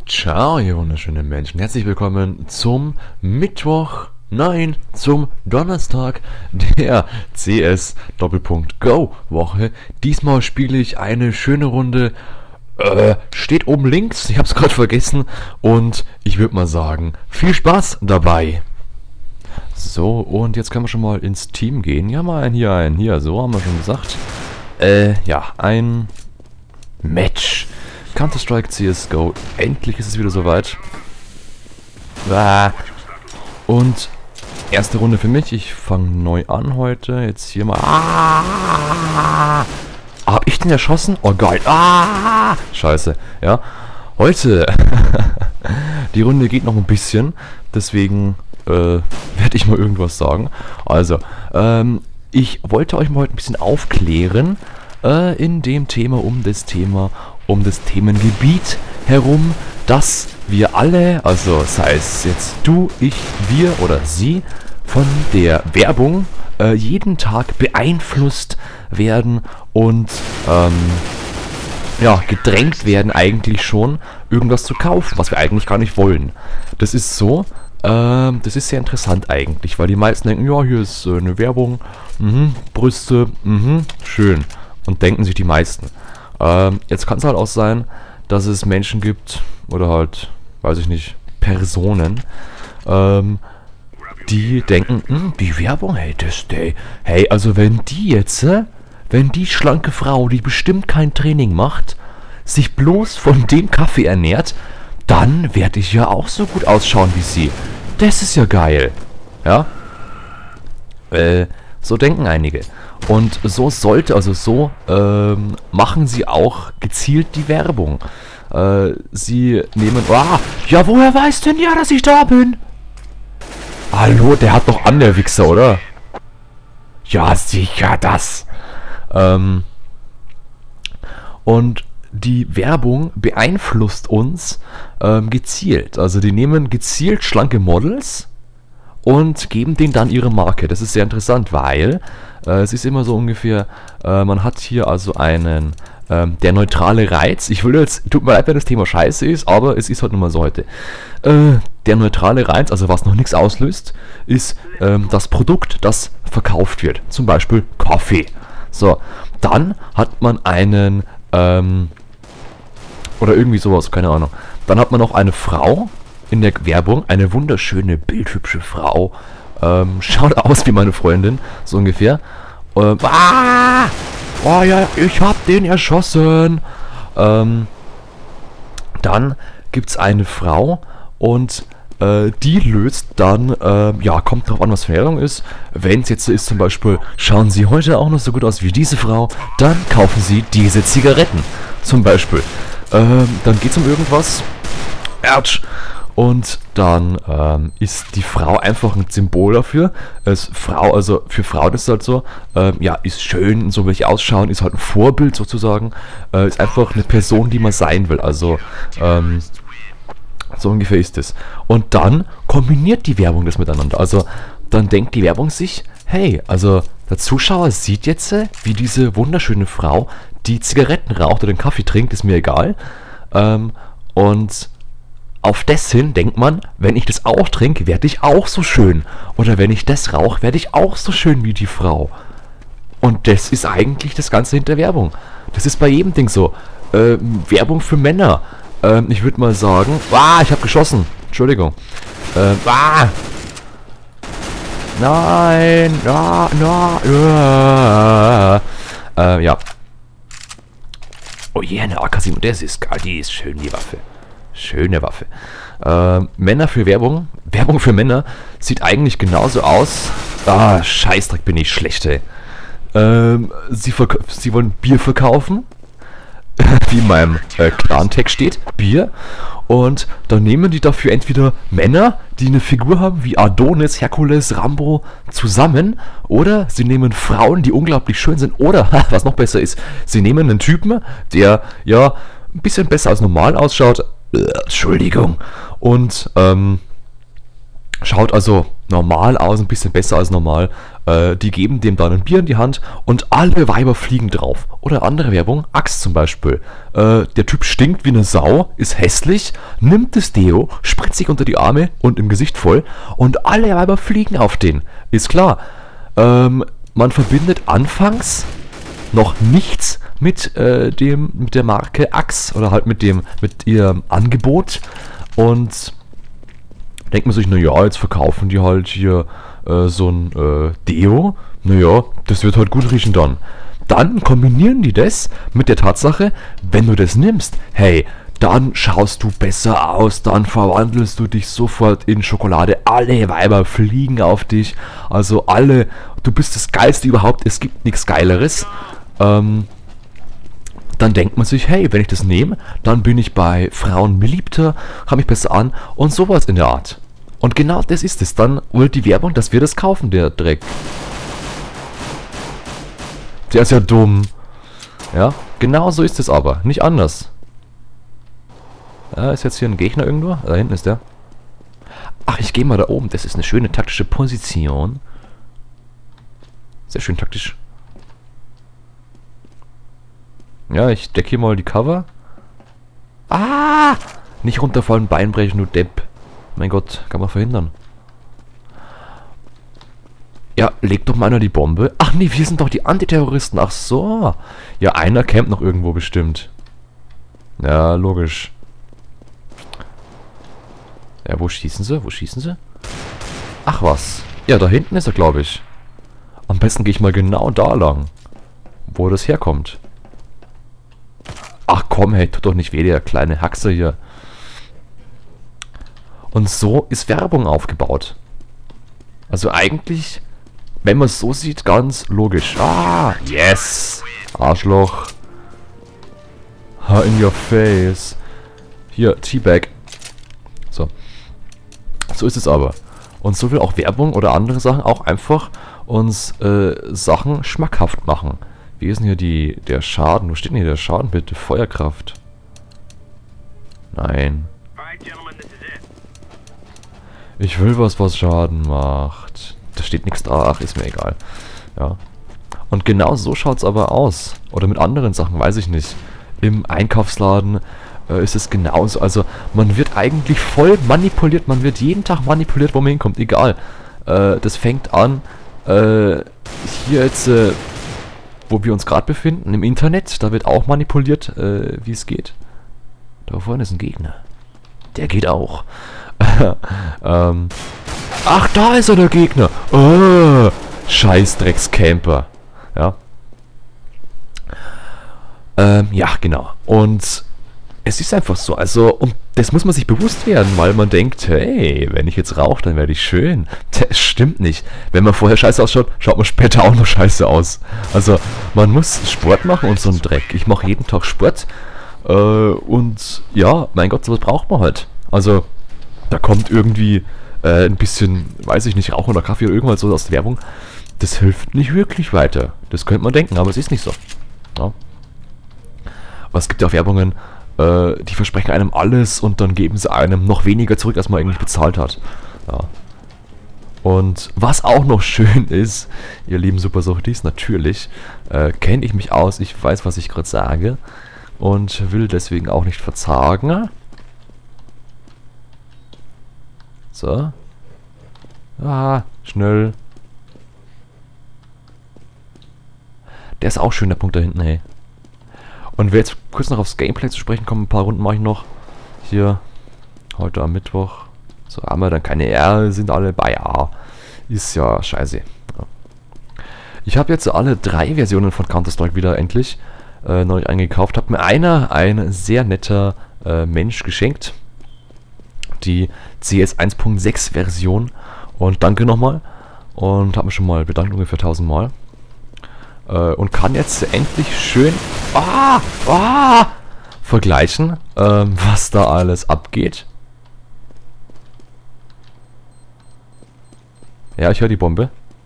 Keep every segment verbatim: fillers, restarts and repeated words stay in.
Ciao, ihr wunderschönen Menschen. Herzlich willkommen zum Mittwoch, nein, zum Donnerstag der C S Doppelpunkt Go Woche. Diesmal spiele ich eine schöne Runde, äh, steht oben links, ich hab's gerade vergessen, und ich würde mal sagen, viel Spaß dabei. So, und jetzt können wir schon mal ins Team gehen. Ja, mal ein hier, ein hier, so haben wir schon gesagt. Äh, ja, ein Match. Counter-Strike C S G O. Endlich ist es wieder soweit. Ah. Und erste Runde für mich. Ich fange neu an heute. Jetzt hier mal. Ah. Hab ich den erschossen? Oh geil. Ah. Scheiße. Ja. Heute. Die Runde geht noch ein bisschen. Deswegen äh, werde ich mal irgendwas sagen. Also, ähm, ich wollte euch mal heute ein bisschen aufklären. Äh, in dem Thema, um das Thema, um das Themengebiet herum, dass wir alle, also sei es jetzt du, ich, wir oder sie, von der Werbung äh, jeden Tag beeinflusst werden und ähm, ja, gedrängt werden eigentlich schon, irgendwas zu kaufen, was wir eigentlich gar nicht wollen. Das ist so, ähm, das ist sehr interessant eigentlich, weil die meisten denken, ja, hier ist äh, eine Werbung, mhm, Brüste, mhm, schön. Und denken sich die meisten. Ähm, jetzt kann es halt auch sein, dass es Menschen gibt, oder halt, weiß ich nicht, Personen, ähm, die denken, hm, die Werbung, hey, das, hey, hey, also wenn die jetzt, äh, wenn die schlanke Frau, die bestimmt kein Training macht, sich bloß von dem Kaffee ernährt, dann werde ich ja auch so gut ausschauen wie sie. Das ist ja geil. Ja? Äh, so denken einige. Und so sollte, also so ähm, machen sie auch gezielt die Werbung. Äh, sie nehmen... Ah, ja, woher weiß denn ja, dass ich da bin? Hallo, der hat doch an, der Wichser, oder? Ja, sicher das. Ähm, und die Werbung beeinflusst uns ähm, gezielt. Also die nehmen gezielt schlanke Models und geben denen dann ihre Marke. Das ist sehr interessant, weil äh, es ist immer so ungefähr, äh, man hat hier also einen, ähm, der neutrale Reiz. Ich will jetzt, tut mir leid, wenn das Thema scheiße ist, aber es ist halt nun mal so heute. Äh, der neutrale Reiz, also was noch nichts auslöst, ist ähm, das Produkt, das verkauft wird. Zum Beispiel Kaffee. So, dann hat man einen, ähm, oder irgendwie sowas, keine Ahnung. Dann hat man noch eine Frau in der Werbung, eine wunderschöne, bildhübsche Frau, ähm, schaut aus wie meine Freundin, so ungefähr. Ähm, ah! Oh ja, ich hab den erschossen. Ähm, dann gibt's eine Frau und äh, die löst dann, äh, ja, kommt drauf an, was für Werbung ist. Wenn es jetzt so ist, zum Beispiel, schauen Sie heute auch noch so gut aus wie diese Frau, dann kaufen Sie diese Zigaretten, zum Beispiel. Ähm, dann geht's um irgendwas. Ertsch. Und dann ähm, ist die Frau einfach ein Symbol dafür. Als Frau, also für Frauen ist es halt so, ähm, ja, ist schön, so will ich ausschauen, ist halt ein Vorbild sozusagen. Äh, ist einfach eine Person, die man sein will. Also, ähm, so ungefähr ist es. Und dann kombiniert die Werbung das miteinander. Also, dann denkt die Werbung sich, hey, also der Zuschauer sieht jetzt, wie diese wunderschöne Frau die Zigaretten raucht oder den Kaffee trinkt, ist mir egal. Ähm, und auf das hin denkt man, wenn ich das auch trinke, werde ich auch so schön. Oder wenn ich das rauche, werde ich auch so schön wie die Frau. Und das ist eigentlich das Ganze hinter Werbung. Das ist bei jedem Ding so. Ähm, Werbung für Männer. Ähm, ich würde mal sagen... Ah, ich habe geschossen. Entschuldigung. Ähm, ah! Nein! Ja, na, ja. Äh, ja. Oh je, yeah, eine A K sieben. Das ist geil. Die ist schön, die Waffe. Schöne Waffe. Äh, Männer für Werbung. Werbung für Männer sieht eigentlich genauso aus. Ah, Scheißdreck, bin ich schlecht, ey. Ähm, sie, sie wollen Bier verkaufen. Wie in meinem äh, Klartext steht. Bier. Und dann nehmen die dafür entweder Männer, die eine Figur haben wie Adonis, Herkules, Rambo zusammen. Oder sie nehmen Frauen, die unglaublich schön sind. Oder, was noch besser ist, sie nehmen einen Typen, der ja ein bisschen besser als normal ausschaut. Entschuldigung. Und ähm, schaut also normal aus, ein bisschen besser als normal. Äh, die geben dem dann ein Bier in die Hand und alle Weiber fliegen drauf. Oder andere Werbung, Axt zum Beispiel. Äh, der Typ stinkt wie eine Sau, ist hässlich, nimmt das Deo, spritzt sich unter die Arme und im Gesicht voll und alle Weiber fliegen auf den. Ist klar. Ähm, man verbindet anfangs noch nichts mit, äh, dem, mit der Marke Axe oder halt mit dem, mit ihrem Angebot und denkt man sich, naja, jetzt verkaufen die halt hier äh, so ein äh, Deo, naja, das wird halt gut riechen dann. Dann kombinieren die das mit der Tatsache, wenn du das nimmst, hey, dann schaust du besser aus, dann verwandelst du dich sofort in Schokolade, alle Weiber fliegen auf dich, also alle, du bist das Geilste überhaupt, es gibt nichts Geileres. Ähm, dann denkt man sich, hey, wenn ich das nehme, dann bin ich bei Frauen beliebter, habe mich besser an und sowas in der Art. Und genau das ist es. Dann wollte die Werbung, dass wir das kaufen, der Dreck. Der ist ja dumm. Ja, genau so ist es aber. Nicht anders. Ja, ist jetzt hier ein Gegner irgendwo? Da hinten ist der. Ach, ich gehe mal da oben. Das ist eine schöne taktische Position. Sehr schön taktisch. Ja, ich decke hier mal die Cover. Ah! Nicht runterfallen, Bein brechen, du Depp. Mein Gott, kann man verhindern. Ja, leg doch mal einer die Bombe. Ach nee, wir sind doch die Antiterroristen. Ach so. Ja, einer campt noch irgendwo bestimmt. Ja, logisch. Ja, wo schießen sie? Wo schießen sie? Ach was. Ja, da hinten ist er, glaube ich. Am besten gehe ich mal genau da lang. Wo das herkommt. Ach komm, hey, tut doch nicht weh, der kleine Haxer hier. Und so ist Werbung aufgebaut. Also eigentlich, wenn man es so sieht, ganz logisch. Ah, yes. Arschloch. Ha, in your face. Hier, Teabag. So. So ist es aber. Und so will auch Werbung oder andere Sachen auch einfach uns äh, Sachen schmackhaft machen. Wie ist denn hier die, der Schaden? Wo steht denn hier der Schaden bitte? Feuerkraft. Nein. Ich will was, was Schaden macht. Da steht nichts da. Ach, ist mir egal. Ja. Und genau so schaut es aber aus. Oder mit anderen Sachen, weiß ich nicht. Im Einkaufsladen äh, ist es genauso. Also, man wird eigentlich voll manipuliert. Man wird jeden Tag manipuliert, wo man hinkommt. Egal. Äh, das fängt an, äh, hier jetzt, äh, wo wir uns gerade befinden, im Internet. Da wird auch manipuliert, äh, wie es geht. Da vorne ist ein Gegner. Der geht auch. ähm. Ach, da ist er, der Gegner. Oh, scheiß Dreckscamper. Ja. Ähm, ja, genau. Und es ist einfach so. Also, und das muss man sich bewusst werden, weil man denkt, hey, wenn ich jetzt rauche, dann werde ich schön. Das stimmt nicht. Wenn man vorher scheiße ausschaut, schaut man später auch noch scheiße aus. Also, man muss Sport machen und so einen Dreck. Ich mache jeden Tag Sport. Äh, und ja, mein Gott, sowas braucht man halt. Also, da kommt irgendwie äh, ein bisschen, weiß ich nicht, Rauch oder Kaffee oder irgendwas so aus der Werbung. Das hilft nicht wirklich weiter. Das könnte man denken, aber es ist nicht so. Ja. Aber es gibt ja auch Werbungen, äh, die versprechen einem alles und dann geben sie einem noch weniger zurück, als man eigentlich bezahlt hat. Ja. Und was auch noch schön ist, ihr lieben Supersuchtis, natürlich äh, kenne ich mich aus, ich weiß, was ich gerade sage und will deswegen auch nicht verzagen. So. Ah, schnell. Der ist auch schön, der Punkt da hinten, hey. Und wer jetzt kurz noch aufs Gameplay zu sprechen kommt, ein paar Runden mache ich noch. Hier, heute am Mittwoch. So haben wir dann keine R, sind alle bei A. Ist ja scheiße. Ja. Ich habe jetzt alle drei Versionen von Counter-Strike wieder endlich äh, neu eingekauft. Hat mir einer, ein sehr netter äh, Mensch geschenkt. Die C S eins Punkt sechs Version. Und danke nochmal. Und habe mich schon mal bedankt, ungefähr tausend Mal. Äh, und kann jetzt endlich schön ah, ah, vergleichen, ähm, was da alles abgeht. Ja, ich höre die Bombe.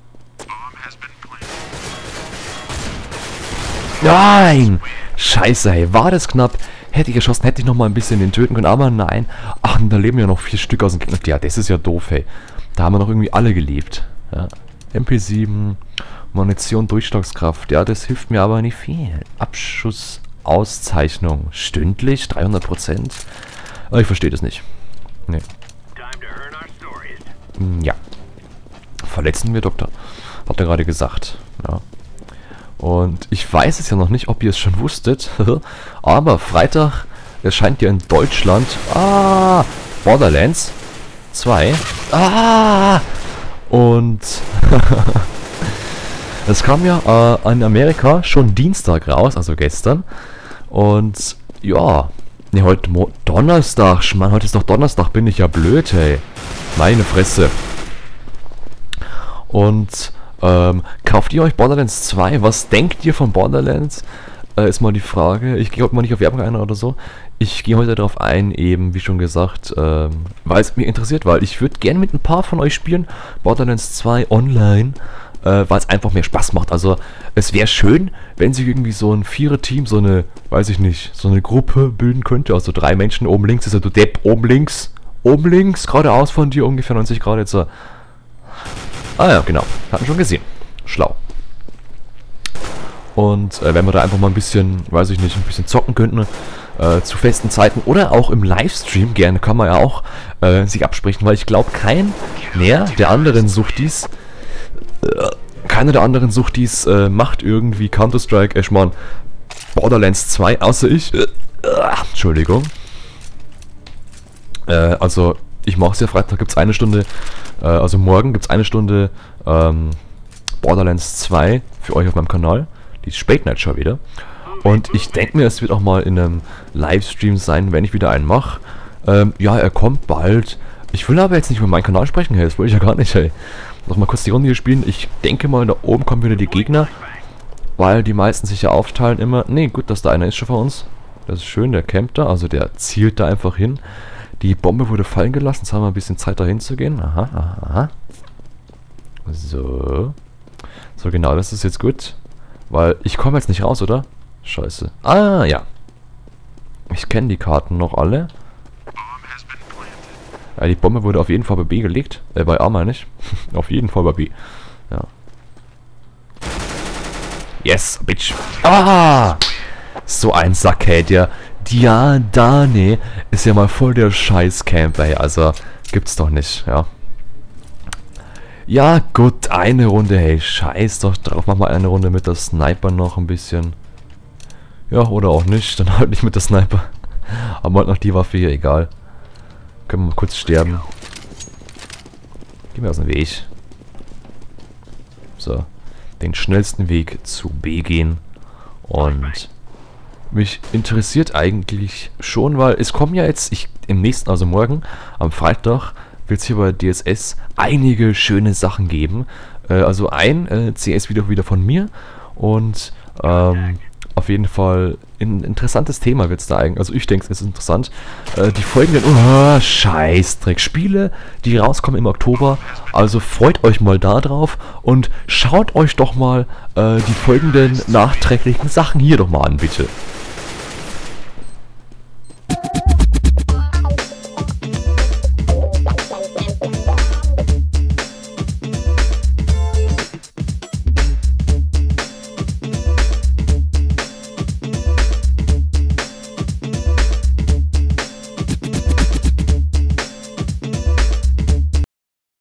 Nein! Scheiße, hey, war das knapp. Hätte ich geschossen, hätte ich noch mal ein bisschen den töten können, aber nein. Ach, und da leben ja noch vier Stück aus dem Gegner. Ja, das ist ja doof, hey. Da haben wir noch irgendwie alle gelebt. Ja. M P sieben, Munition, Durchschlagskraft. Ja, das hilft mir aber nicht viel. Abschussauszeichnung. Stündlich? dreihundert Prozent? Aber ich verstehe das nicht. Nee. Ja. Verletzen wir Doktor. Hat er gerade gesagt. Ja. Und ich weiß es ja noch nicht, ob ihr es schon wusstet. Aber Freitag erscheint ja in Deutschland... Ah! Borderlands zwei. Ah! Und... es kam ja äh, in Amerika schon Dienstag raus, also gestern. Und ja, ne, heute Mo Donnerstag, Mann, heute ist doch Donnerstag, bin ich ja blöd, hey. Meine Fresse. Und ähm, kauft ihr euch Borderlands zwei? Was denkt ihr von Borderlands? Äh, ist mal die Frage. Ich glaube mal nicht auf Werbung ein oder so. Ich gehe heute darauf ein, eben wie schon gesagt, ähm, weil es mich interessiert, weil ich würde gerne mit ein paar von euch spielen. Borderlands zwei online. Äh, weil es einfach mehr Spaß macht. Also es wäre schön, wenn sich irgendwie so ein Vierer-Team, so eine, weiß ich nicht, so eine Gruppe bilden könnte. Also drei Menschen oben links, ist ja du Depp, oben links, oben links, geradeaus von dir, ungefähr neunzig Grad jetzt. So. Ah ja, genau, hatten schon gesehen. Schlau. Und äh, wenn wir da einfach mal ein bisschen, weiß ich nicht, ein bisschen zocken könnten, äh, zu festen Zeiten oder auch im Livestream, gerne kann man ja auch äh, sich absprechen, weil ich glaube, kein mehr der anderen Suchtis Keiner der anderen Suchtis äh, macht irgendwie Counter-Strike, ich mein, Borderlands zwei, außer ich. Äh, äh, Entschuldigung. Äh, also, ich mache es ja, Freitag gibt es eine Stunde, äh, also morgen gibt es eine Stunde ähm, Borderlands zwei für euch auf meinem Kanal. Die Spät Night Show wieder. Und ich denke mir, es wird auch mal in einem Livestream sein, wenn ich wieder einen mache. Ähm, ja, er kommt bald. Ich will aber jetzt nicht über meinen Kanal sprechen, hey, das will ich ja gar nicht, hey. Noch mal kurz die Runde hier spielen. Ich denke mal, da oben kommen wieder die Gegner. Weil die meisten sich ja aufteilen immer. Ne, gut, dass da einer ist schon vor uns. Das ist schön, der campt da. Also der zielt da einfach hin. Die Bombe wurde fallen gelassen. Jetzt haben wir ein bisschen Zeit da hinzugehen. Aha, aha, aha. So. So, genau, das ist jetzt gut. Weil ich komme jetzt nicht raus, oder? Scheiße. Ah, ja. Ich kenne die Karten noch alle. Ja, die Bombe wurde auf jeden Fall bei B gelegt. Äh, bei A meine ich. Auf jeden Fall bei B. Ja. Yes, bitch. Ah! So ein Sack, hey. Der Diadane ist ja mal voll der Scheiß-Camper, hey. Also, gibt's doch nicht, ja. Ja, gut, eine Runde, hey. Scheiß doch drauf. Mach mal eine Runde mit der Sniper noch ein bisschen. Ja, oder auch nicht. Dann halt nicht mit der Sniper. Aber halt noch die Waffe hier, egal. Können wir mal kurz sterben. Geh mir aus dem Weg. So. Den schnellsten Weg zu B gehen. Und mich interessiert eigentlich schon, weil es kommen ja jetzt, ich im nächsten, also morgen, am Freitag, wird es hier bei D S S einige schöne Sachen geben. Äh, also ein äh, C S-Video wieder von mir. Und ähm, auf jeden Fall ein interessantes Thema wird es da eigentlich. Also ich denke, es ist interessant. Äh, die folgenden oh, Scheißdreck-Spiele, die rauskommen im Oktober. Also freut euch mal da drauf und schaut euch doch mal äh, die folgenden nachträglichen Sachen hier doch mal an, bitte.